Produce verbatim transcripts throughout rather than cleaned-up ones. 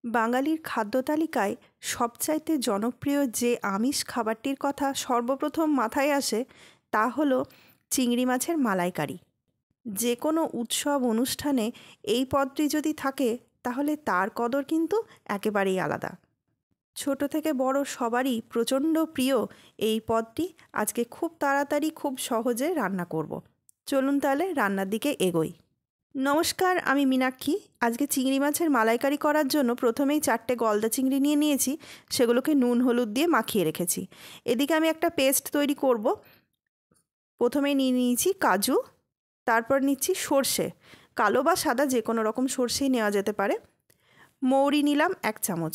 বাঙালির খাদ্য তালিকায় সবচাইতে জনপ্রিয় যে আমিষ খাবারটির কথা সর্বপ্রথম মাথায় আসে তা হলো চিংড়ি মাছের মালাইকারি। যে কোনো উৎসব অনুষ্ঠানে এই পদটি যদি থাকে তাহলে তার কদর কিন্তু একেবারেই আলাদা। ছোট থেকে বড় সবারই প্রচণ্ড প্রিয় এই পদটি আজকে খুব তাড়াতাড়ি খুব সহজে রান্না করব। চলুন তাহলে রান্নার দিকে এগোই। নমস্কার, আমি মীনাক্ষী। আজকে চিংড়ি মাছের মালাইকারি করার জন্য প্রথমেই চারটে গলদা চিংড়ি নিয়ে নিয়েছি, সেগুলোকে নুন হলুদ দিয়ে মাখিয়ে রেখেছি। এদিকে আমি একটা পেস্ট তৈরি করব। প্রথমে নিয়ে নিয়েছি কাজু, তারপর নিচ্ছি সর্ষে, কালো বা সাদা যে কোনো রকম সর্ষেই নেওয়া যেতে পারে। মৌরি নিলাম এক চামচ।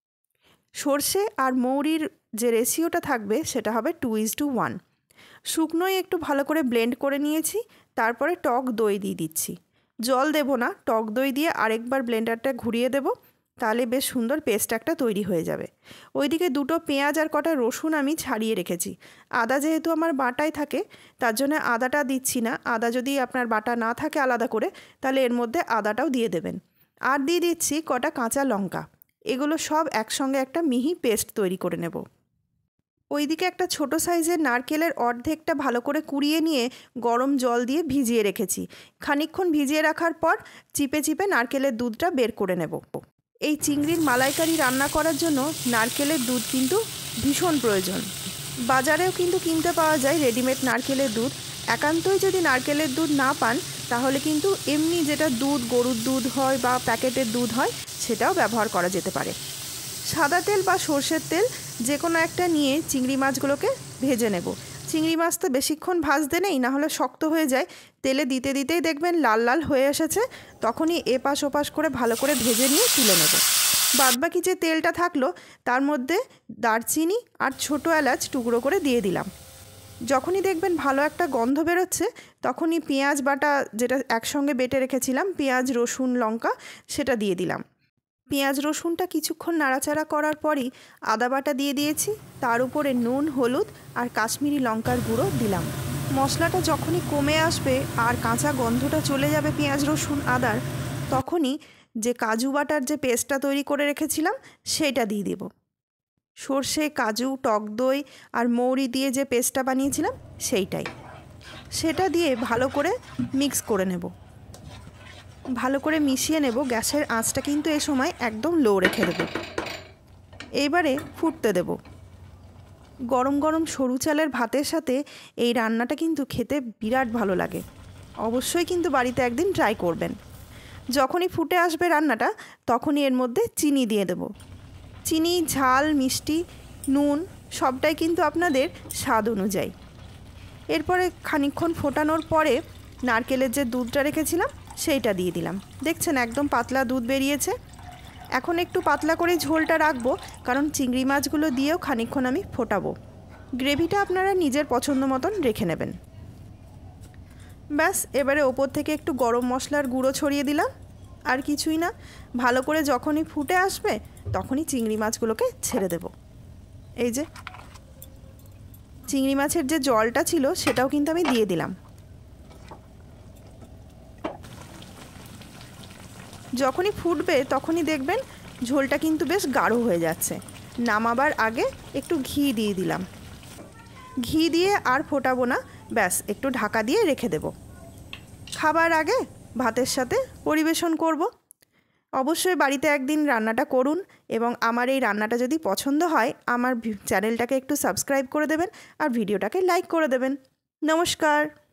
সর্ষে আর মৌরির যে রেশিওটা থাকবে সেটা হবে টু ইজ টু ওয়ান। শুকনোই একটু ভালো করে ব্লেন্ড করে নিয়েছি, তারপরে টক দই দিয়ে দিচ্ছি। জল দেব না, টক দই দিয়ে আরেকবার ব্লেন্ডারটা ঘুরিয়ে দেব, তাহলে বেশ সুন্দর পেস্ট একটা তৈরি হয়ে যাবে। ওইদিকে দুটো পেঁয়াজ আর কটা রসুন আমি ছাড়িয়ে রেখেছি। আদা যেহেতু আমার বাটায় থাকে তার জন্য আদাটা দিচ্ছি না। আদা যদি আপনার বাটা না থাকে আলাদা করে, তাহলে এর মধ্যে আদাটাও দিয়ে দেবেন। আর দিয়ে দিচ্ছি কটা কাঁচা লঙ্কা। এগুলো সব একসঙ্গে একটা মিহি পেস্ট তৈরি করে নেব। ওইদিকে একটা ছোট সাইজের নারকেলের অর্ধেকটা ভালো করে কুড়িয়ে নিয়ে গরম জল দিয়ে ভিজিয়ে রেখেছি। খানিকক্ষণ ভিজিয়ে রাখার পর চিপে চিপে নারকেলের দুধটা বের করে নেব। এই চিংড়ির মালাইকারি রান্না করার জন্য নারকেলের দুধ কিন্তু ভীষণ প্রয়োজন। বাজারেও কিন্তু কিনতে পাওয়া যায় রেডিমেড নারকেলের দুধ। একান্তই যদি নারকেলের দুধ না পান তাহলে কিন্তু এমনি যেটা দুধ, গরুর দুধ হয় বা প্যাকেটের দুধ হয়, সেটাও ব্যবহার করা যেতে পারে। সাদা তেল বা সর্ষের তেল যে কোনো একটা নিয়ে চিংড়ি মাছগুলোকে ভেজে নেব। চিংড়ি মাছ তো বেশিক্ষণ ভাজতে নেই, না হলে শক্ত হয়ে যায়। তেলে দিতে দিতেই দেখবেন লাল লাল হয়ে এসেছে, তখনই এপাশ ওপাশ করে ভালো করে ভেজে নিয়ে তুলে নেব। বাদবাকি যে তেলটা থাকলো তার মধ্যে দারচিনি আর ছোটো এলাচ টুকরো করে দিয়ে দিলাম। যখনই দেখবেন ভালো একটা গন্ধ বেরোচ্ছে তখনই পেঁয়াজ বাটা যেটা একসঙ্গে বেটে রেখেছিলাম, পেঁয়াজ রসুন লঙ্কা, সেটা দিয়ে দিলাম। পেঁয়াজ রসুনটা কিছুক্ষণ নাড়াচাড়া করার পরই আদা বাটা দিয়ে দিয়েছি। তার উপরে নুন হলুদ আর কাশ্মীরি লঙ্কার গুঁড়ো দিলাম। মশলাটা যখনই কমে আসবে আর কাঁচা গন্ধটা চলে যাবে পেঁয়াজ রসুন আদার, তখনই যে কাজু বাটার যে পেস্টটা তৈরি করে রেখেছিলাম সেটা দিয়ে দেব। সর্ষে, কাজু, টক দই আর মৌরি দিয়ে যে পেস্টটা বানিয়েছিলাম সেইটাই, সেটা দিয়ে ভালো করে মিক্স করে নেব। ভালো করে মিশিয়ে নেব। গ্যাসের আঁচটা কিন্তু এই সময় একদম লো রেখে দেব। এইবারে ফুটতে দেব। গরম গরম সরু চালের ভাতের সাথে এই রান্নাটা কিন্তু খেতে বিরাট ভালো লাগে। অবশ্যই কিন্তু বাড়িতে একদিন ট্রাই করবেন। যখনই ফুটে আসবে রান্নাটা তখনই এর মধ্যে চিনি দিয়ে দেব। চিনি, ঝাল, মিষ্টি, নুন সবটাই কিন্তু আপনাদের স্বাদ অনুযায়ী। এরপরে খানিকক্ষণ ফোটানোর পরে নারকেলের যে দুধটা রেখেছিলাম সেইটা দিয়ে দিলাম। দেখছেন একদম পাতলা দুধ বেরিয়েছে। এখন একটু পাতলা করে ঝোলটা রাখবো, কারণ চিংড়ি মাছগুলো দিয়েও খানিকক্ষণ আমি ফোটাবো। গ্রেভিটা আপনারা নিজের পছন্দ মতন রেখে নেবেন। ব্যাস, এবারে ওপর থেকে একটু গরম মশলার গুঁড়ো ছড়িয়ে দিলাম। আর কিছুই না। ভালো করে যখনই ফুটে আসবে তখনই চিংড়ি মাছগুলোকে ছেড়ে দেব। এই যে চিংড়ি মাছের যে জলটা ছিল সেটাও কিন্তু আমি দিয়ে দিলাম। যখনই ফুটবে তখনই দেখবেন ঝোলটা কিন্তু বেশ গাঢ় হয়ে যাচ্ছে। নামাবার আগে একটু ঘি দিয়ে দিলাম। ঘি দিয়ে আর ফোটাবো না, ব্যাস একটু ঢাকা দিয়ে রেখে দেব। খাবার আগে ভাতের সাথে পরিবেশন করব। অবশ্যই বাড়িতে একদিন রান্নাটা করুন, এবং আমার এই রান্নাটা যদি পছন্দ হয় আমার চ্যানেলটাকে একটু সাবস্ক্রাইব করে দেবেন আর ভিডিওটাকে লাইক করে দেবেন। নমস্কার।